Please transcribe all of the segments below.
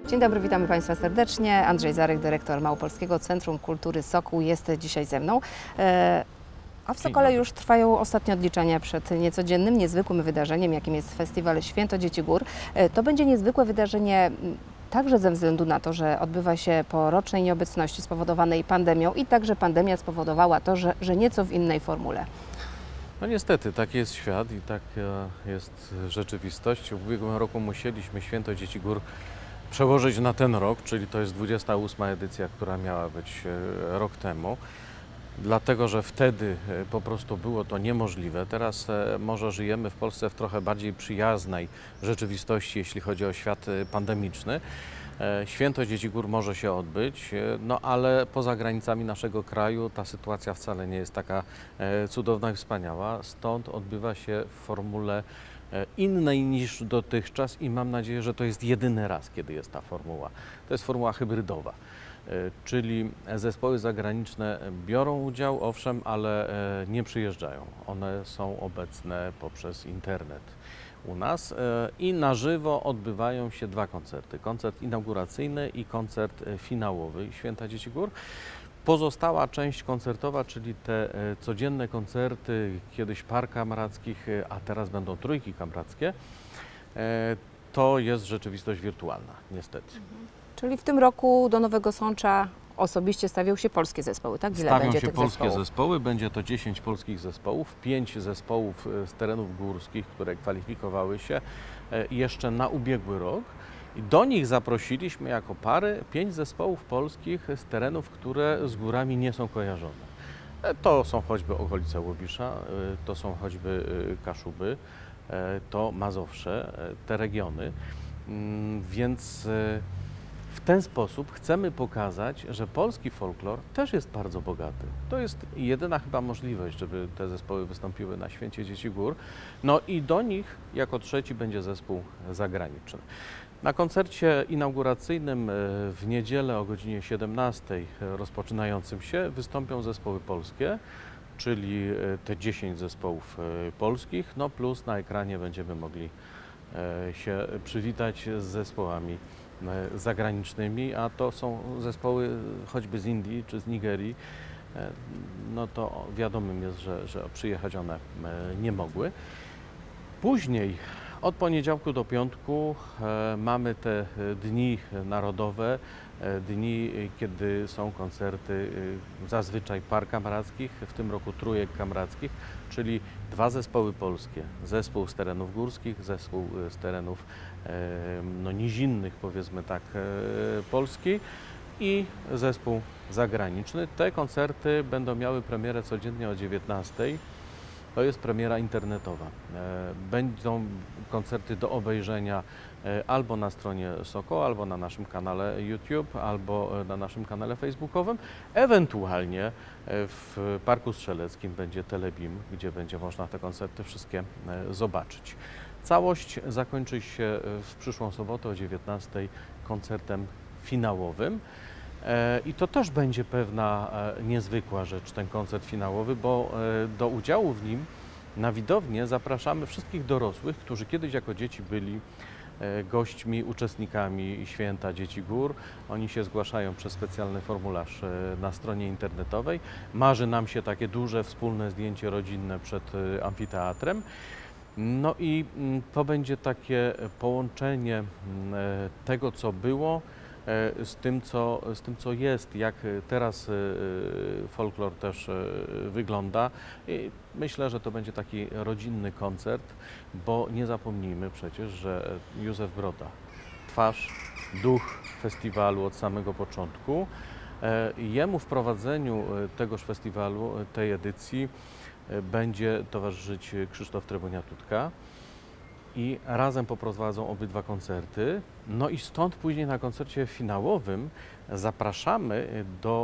Dzień dobry, witamy Państwa serdecznie. Andrzej Zarek, dyrektor Małopolskiego Centrum Kultury Sokół jest dzisiaj ze mną. A w Sokole już trwają ostatnie odliczenia przed niecodziennym, niezwykłym wydarzeniem, jakim jest festiwal Święto Dzieci Gór. To będzie niezwykłe wydarzenie także ze względu na to, że odbywa się po rocznej nieobecności spowodowanej pandemią i także pandemia spowodowała to, że nieco w innej formule. No niestety, taki jest świat i taka jest rzeczywistość. W ubiegłym roku musieliśmy Święto Dzieci Gór przełożyć na ten rok, czyli to jest 28. edycja, która miała być rok temu. Dlatego, że wtedy po prostu było to niemożliwe. Teraz może żyjemy w Polsce w trochę bardziej przyjaznej rzeczywistości, jeśli chodzi o świat pandemiczny. Święto Dzieci Gór może się odbyć, no ale poza granicami naszego kraju ta sytuacja wcale nie jest taka cudowna i wspaniała. Stąd odbywa się w formule innej niż dotychczas i mam nadzieję, że to jest jedyny raz, kiedy jest ta formuła. To jest formuła hybrydowa. Czyli zespoły zagraniczne biorą udział, owszem, ale nie przyjeżdżają. One są obecne poprzez internet u nas i na żywo odbywają się dwa koncerty. Koncert inauguracyjny i koncert finałowy Święta Dzieci Gór. Pozostała część koncertowa, czyli te codzienne koncerty, kiedyś par kamrackich, a teraz będą trójki kamrackie, to jest rzeczywistość wirtualna, niestety. Czyli w tym roku do Nowego Sącza osobiście stawią się polskie zespoły, tak? Ile Stawią będzie się tych polskie zespoły, będzie to 10 polskich zespołów, 5 zespołów z terenów górskich, które kwalifikowały się jeszcze na ubiegły rok. I do nich zaprosiliśmy jako pary 5 zespołów polskich z terenów, które z górami nie są kojarzone. To są choćby okolice Łowisza, to są choćby Kaszuby, to Mazowsze, te regiony, więc w ten sposób chcemy pokazać, że polski folklor też jest bardzo bogaty. To jest jedyna chyba możliwość, żeby te zespoły wystąpiły na Święcie Dzieci Gór. No i do nich jako trzeci będzie zespół zagraniczny. Na koncercie inauguracyjnym w niedzielę o godzinie 17 rozpoczynającym się wystąpią zespoły polskie, czyli te 10 zespołów polskich, no plus na ekranie będziemy mogli się przywitać z zespołami zagranicznymi, a to są zespoły choćby z Indii czy z Nigerii, no to wiadomym jest, że przyjechać one nie mogły. Później od poniedziałku do piątku mamy te dni narodowe, dni, kiedy są koncerty zazwyczaj par kamrackich, w tym roku trójek kamrackich, czyli dwa zespoły polskie, zespół z terenów górskich, zespół z terenów no, nizinnych, powiedzmy tak, Polski i zespół zagraniczny. Te koncerty będą miały premierę codziennie o 19:00. To jest premiera internetowa. Będą koncerty do obejrzenia albo na stronie Sokoła, albo na naszym kanale YouTube, albo na naszym kanale facebookowym. Ewentualnie w Parku Strzeleckim będzie Telebim, gdzie będzie można te koncerty wszystkie zobaczyć. Całość zakończy się w przyszłą sobotę o 19:00 koncertem finałowym. I to też będzie pewna niezwykła rzecz, ten koncert finałowy, bo do udziału w nim na widownię zapraszamy wszystkich dorosłych, którzy kiedyś jako dzieci byli gośćmi, uczestnikami Święta Dzieci Gór. Oni się zgłaszają przez specjalny formularz na stronie internetowej. Marzy nam się takie duże wspólne zdjęcie rodzinne przed amfiteatrem. No i to będzie takie połączenie tego, co było, z tym, co jest, jak teraz folklor też wygląda. I myślę, że to będzie taki rodzinny koncert, bo nie zapomnijmy przecież, że Józef Broda, twarz, duch festiwalu od samego początku, jemu w prowadzeniu tegoż festiwalu, tej edycji będzie towarzyszyć Krzysztof Trebonia-Tutka. I razem poprowadzą obydwa koncerty. No i stąd później na koncercie finałowym zapraszamy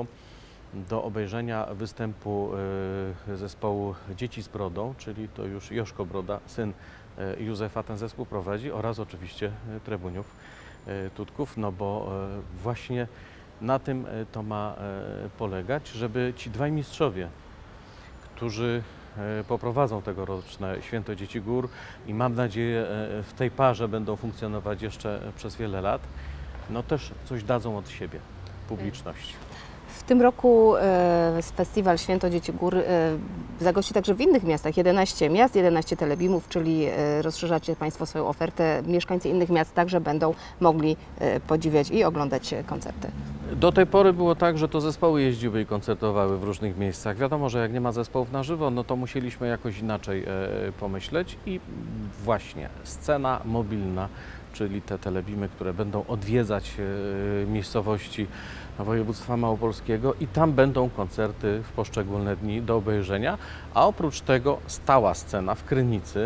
do obejrzenia występu zespołu Dzieci z Brodą, czyli to już Joszko Broda, syn Józefa, ten zespół prowadzi, oraz oczywiście Trebuniów, Tutków, no bo właśnie na tym to ma polegać, żeby ci dwaj mistrzowie, którzy poprowadzą tegoroczne Święto Dzieci Gór i mam nadzieję w tej parze będą funkcjonować jeszcze przez wiele lat, no też coś dadzą od siebie publiczności. W tym roku festiwal Święto Dzieci Gór zagości także w innych miastach. 11 miast, 11 telebimów, czyli rozszerzacie Państwo swoją ofertę. Mieszkańcy innych miast także będą mogli podziwiać i oglądać koncerty. Do tej pory było tak, że to zespoły jeździły i koncertowały w różnych miejscach. Wiadomo, że jak nie ma zespołów na żywo, no to musieliśmy jakoś inaczej pomyśleć i właśnie scena mobilna, czyli te telebimy, które będą odwiedzać miejscowości województwa małopolskiego i tam będą koncerty w poszczególne dni do obejrzenia, a oprócz tego stała scena w Krynicy,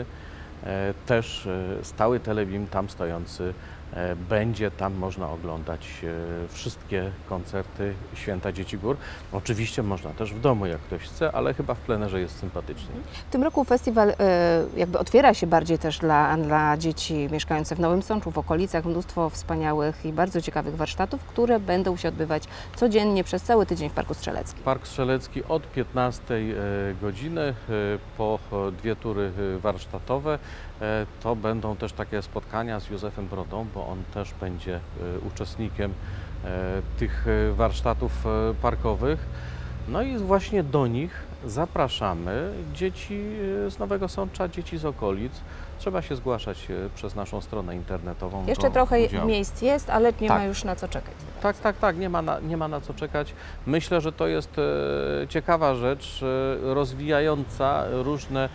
też stały telebim tam stojący będzie, tam można oglądać wszystkie koncerty Święta Dzieci Gór. Oczywiście można też w domu, jak ktoś chce, ale chyba w plenerze jest sympatycznie. W tym roku festiwal jakby otwiera się bardziej też dla dzieci mieszkających w Nowym Sączu, w okolicach. Mnóstwo wspaniałych i bardzo ciekawych warsztatów, które będą się odbywać codziennie przez cały tydzień w Parku Strzeleckim. Park Strzelecki od 15 godziny po 2 tury warsztatowe. To będą też takie spotkania z Józefem Brodą, bo on też będzie uczestnikiem tych warsztatów parkowych. No i właśnie do nich zapraszamy dzieci z Nowego Sącza, dzieci z okolic. Trzeba się zgłaszać przez naszą stronę internetową. Jeszcze trochę miejsc jest, ale nie ma już na co czekać. Tak, nie ma na co czekać. Myślę, że to jest ciekawa rzecz, rozwijająca różne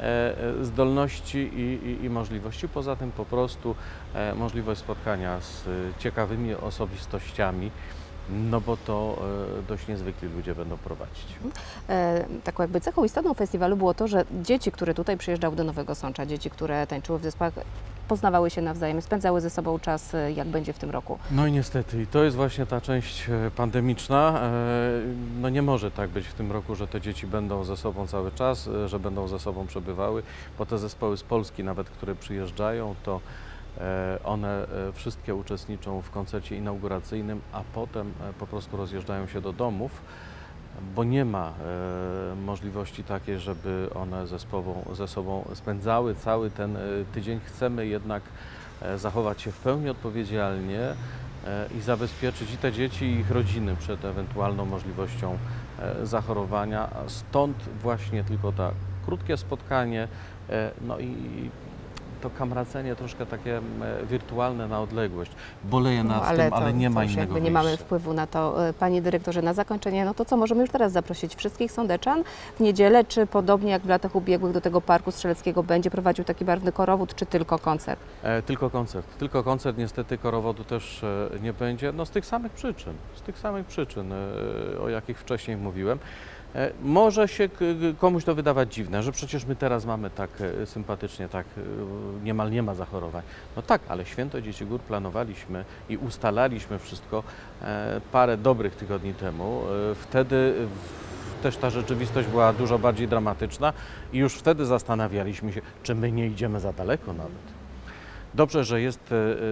zdolności i możliwości. Poza tym po prostu możliwość spotkania z ciekawymi osobistościami, no bo to dość niezwykli ludzie będą prowadzić. Taką jakby cechą istotną festiwalu było to, że dzieci, które tutaj przyjeżdżały do Nowego Sącza, dzieci, które tańczyły w zespołach, poznawały się nawzajem, spędzały ze sobą czas, jak będzie w tym roku. No i niestety, i to jest właśnie ta część pandemiczna. No nie może tak być w tym roku, że te dzieci będą ze sobą cały czas, że będą ze sobą przebywały, bo te zespoły z Polski nawet, które przyjeżdżają, to one wszystkie uczestniczą w koncercie inauguracyjnym, a potem po prostu rozjeżdżają się do domów, bo nie ma możliwości takiej, żeby one ze sobą spędzały cały ten tydzień. Chcemy jednak zachować się w pełni odpowiedzialnie i zabezpieczyć i te dzieci, i ich rodziny przed ewentualną możliwością zachorowania. Stąd właśnie tylko to krótkie spotkanie, no i to kamracenie troszkę takie wirtualne na odległość. Boleję nad tym, ale nie ma innego wyjścia. Nie mamy wpływu na to. Panie dyrektorze, na zakończenie, no to co, możemy już teraz zaprosić wszystkich sądeczan w niedzielę, czy podobnie jak w latach ubiegłych do tego Parku Strzeleckiego będzie prowadził taki barwny korowód, czy tylko koncert? Tylko koncert. Tylko koncert, niestety korowodu też nie będzie, no z tych samych przyczyn, o jakich wcześniej mówiłem. Może się komuś to wydawać dziwne, że przecież my teraz mamy tak sympatycznie, tak niemal nie ma zachorowań. No tak, ale Święto Dzieci Gór planowaliśmy i ustalaliśmy wszystko parę dobrych tygodni temu. Wtedy też ta rzeczywistość była dużo bardziej dramatyczna i już wtedy zastanawialiśmy się, czy my nie idziemy za daleko nawet. Dobrze, że jest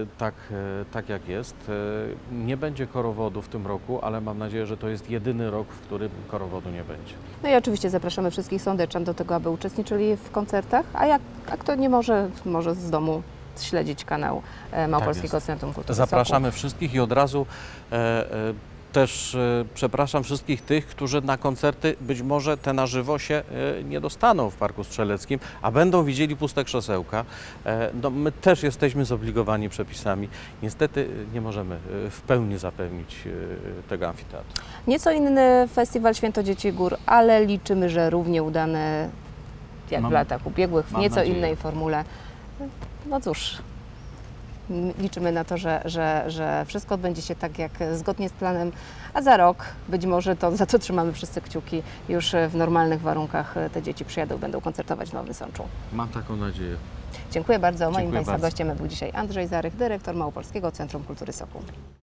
tak jak jest. Nie będzie korowodu w tym roku, ale mam nadzieję, że to jest jedyny rok, w którym korowodu nie będzie. No i oczywiście zapraszamy wszystkich sądeczan do tego, aby uczestniczyli w koncertach, a jak kto nie może z domu śledzić kanał Małopolskiego Centrum Kultury Zapraszamy wszystkich i od razu też przepraszam wszystkich tych, którzy na koncerty być może te na żywo się nie dostaną w Parku Strzeleckim, a będą widzieli puste krzesełka. No, my też jesteśmy zobligowani przepisami. Niestety nie możemy w pełni zapewnić tego amfiteatru. Nieco inny festiwal Święto Dzieci Gór, ale liczymy, że równie udany jak w latach ubiegłych, w nieco innej formule. No cóż, liczymy na to, że wszystko odbędzie się tak jak zgodnie z planem, a za rok być może za to trzymamy wszyscy kciuki, już w normalnych warunkach te dzieci przyjadą, będą koncertować w Nowym Sączu. Mam taką nadzieję. Dziękuję bardzo. Moim Państwa gościem był dzisiaj Andrzej Zarych, dyrektor Małopolskiego Centrum Kultury Sokół.